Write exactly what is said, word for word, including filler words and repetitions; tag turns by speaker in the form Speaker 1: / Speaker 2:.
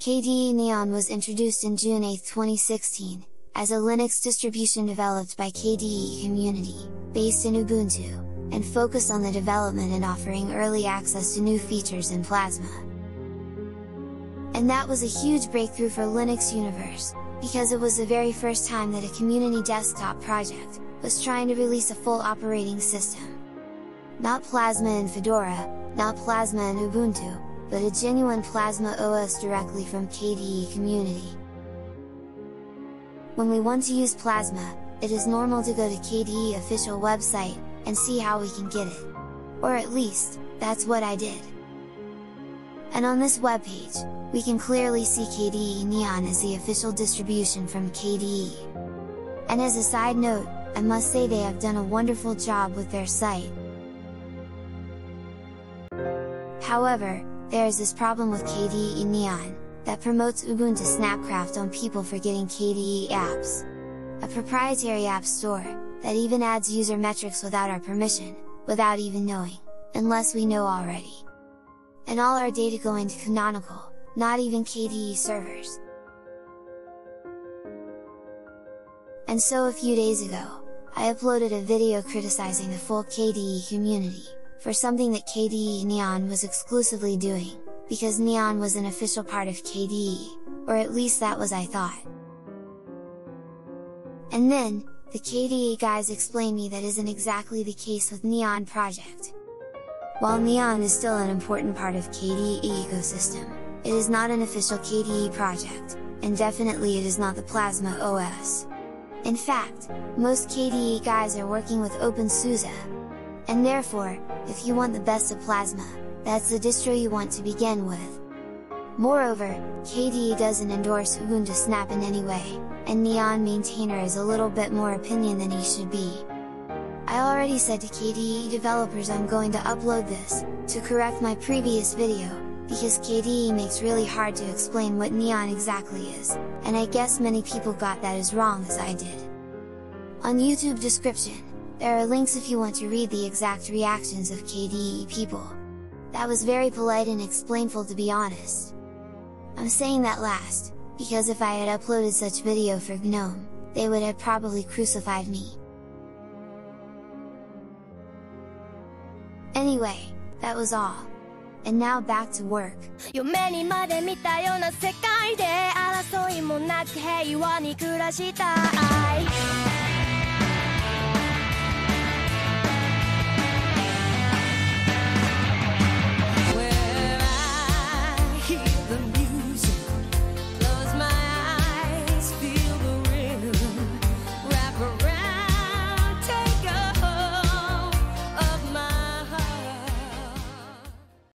Speaker 1: K D E Neon was introduced in June eighth twenty sixteen, as a Linux distribution developed by K D E Community, based in Ubuntu, and focused on the development and offering early access to new features in Plasma. And that was a huge breakthrough for Linux universe, because it was the very first time that a community desktop project was trying to release a full operating system. Not Plasma and Fedora, not Plasma and Ubuntu, but a genuine Plasma O S directly from K D E Community. When we want to use Plasma, it is normal to go to K D E official website, and see how we can get it. Or at least, that's what I did. And on this webpage, we can clearly see K D E Neon as the official distribution from K D E. And as a side note, I must say they have done a wonderful job with their site. However, there is this problem with K D E Neon, that promotes Ubuntu Snapcraft on people for getting K D E apps. A proprietary app store, that even adds user metrics without our permission, without even knowing, unless we know already. And all our data going to Canonical, not even K D E servers. And so a few days ago, I uploaded a video criticizing the full K D E community, for something that K D E Neon was exclusively doing, because Neon was an official part of K D E, or at least that was I thought. And then, the K D E guys explained me that isn't exactly the case with Neon project. While Neon is still an important part of K D E ecosystem, it is not an official K D E project, and definitely it is not the Plasma O S. In fact, most K D E guys are working with OpenSUSE. And therefore, if you want the best of Plasma, that's the distro you want to begin with. Moreover, K D E doesn't endorse Ubuntu Snap in any way, and Neon maintainer is a little bit more opinion than he should be. I already said to K D E developers I'm going to upload this, to correct my previous video, because K D E makes really hard to explain what Neon exactly is, and I guess many people got that as wrong as I did. On YouTube description, there are links if you want to read the exact reactions of K D E people. That was very polite and explainful, to be honest. I'm saying that last, because if I had uploaded such video for GNOME, they would have probably crucified me. Anyway, that was all. And now back to work.
Speaker 2: 夢にまで見たような世界で争いもなく平和に暮らしたい